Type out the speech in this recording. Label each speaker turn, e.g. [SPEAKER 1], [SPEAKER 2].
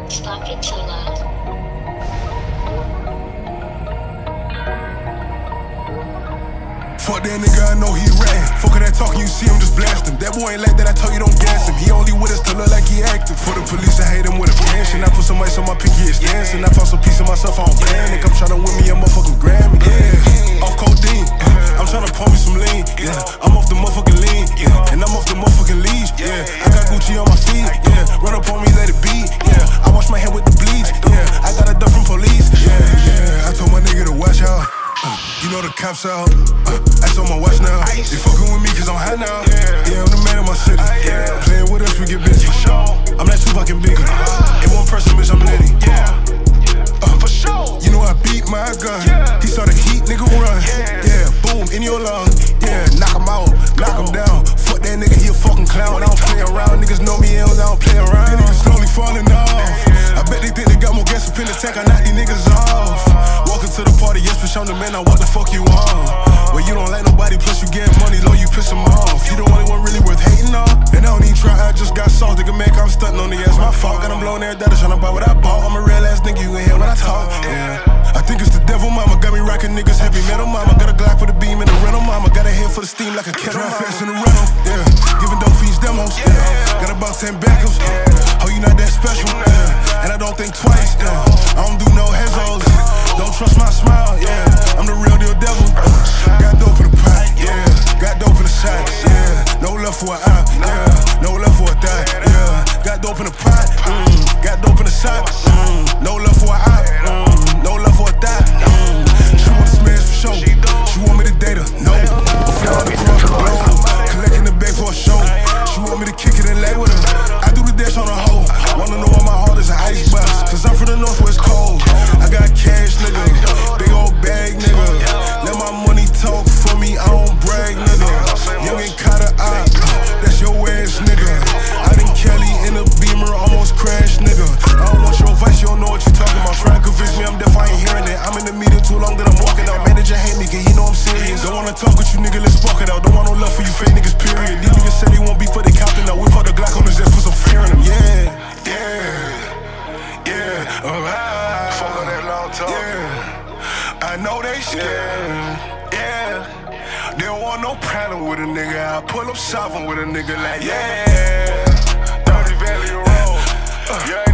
[SPEAKER 1] Stop it, Tillaa.
[SPEAKER 2] Fuck that nigga, I know he ran. Fuck that talking, you see him, just blast him. That boy ain't like that, I told you don't gas him. He only with us to look like he active. For the police, I hate him with a passion. I put some ice on my pinky, it's dancing. I found some piece of myself, I don't plan it. Come tryna win me a motherfucking Grammy. Yeah, off codeine. I'm tryna pour me some lean. Yeah, I'm off the motherfucking lean. Yeah, and I'm off the motherfucking leash. Yeah, I got Gucci on my feet. Yeah, run up on me, let it be. Yeah, I wash my hand with the bleach. Yeah, I got a duck from police. Yeah, I told my nigga to watch out. You know the cops out. Ice on my watch now. They fucking with me cause I'm high now. Yeah, I'm the man of my city. Playing with us, we get busy. I'm that Tupac and Biggie. In one person, bitch, I'm litty. You know I beat my gun. He saw the heat, nigga run. Yeah, boom, in your lung. Yeah, knock him out, knock him down. Fuck that nigga, he a fucking clown. I don't play around, niggas know me, I don't play around. These niggas slowly falling off. I bet they think they got more gas up in the tank. I knock these niggas off. Walking to the party, yes, bitch, I'm the man. Now what the fuck you on? Well, you don't like nobody, plus you get money low, you piss them off. You the only one really worth hating on. And I don't even try, I just got sauce. Nigga, man, I'm stunting on the ass. My fault, got them blowing every data, tryna buy what I bought. I'm a real ass nigga, you can hear when I talk. Yeah, I think it's the devil mama, got me rocking niggas heavy metal mama. Got a Glock for the beam and a rental mama. Got a head for the steam like a kettle. Drive fast in the rental, yeah. Giving dope fiends demos, yeah. Got about 10 backups, yeah. Oh, you not that special, yeah. And I don't think twice, yeah. I don't do no hezos. Don't trust my smile, yeah. I'm the real deal devil. Got dope in the pot, yeah. Got dope in the shot, yeah. No love for a eye, yeah. No love for a thigh, yeah. Got dope in the pot, got dope in the shot, no love for a eye, no love for a thigh. She want to smash for show. She want me to date her, no. I'm flying across the globe, collecting the bag for a show. She want me to kick it and lay with her. I do the dash on a hoe. Wanna know why my heart is an icebox? Cause I'm from the north where it's cold. I got cash, nigga. Big old bag, nigga. Let my money talk for me, I don't brag, nigga. Young and Carter out, that's your ass, nigga. I done Kelly in a Beamer, almost crashed, nigga. I don't want your advice, you don't know what you're talking about. Try to convince me, I'm deaf, I ain't hearing it. I'm in the meeting too long that I'm walking out. Manager hate me, cause he know I'm serious. Don't wanna talk with you, nigga, let's walk it out. Don't want no love for you fake niggas, period. These niggas say they won't be for they Compton. Now whip out the Glock on his ass, put some fear in him, yeah. Alright.
[SPEAKER 3] Fuck on that long talk.
[SPEAKER 2] Yeah, I know they scared. Yeah, they don't want no problem with a nigga. I pull up sovereign with a nigga like, yeah.
[SPEAKER 3] 30 Valley Road. Yeah.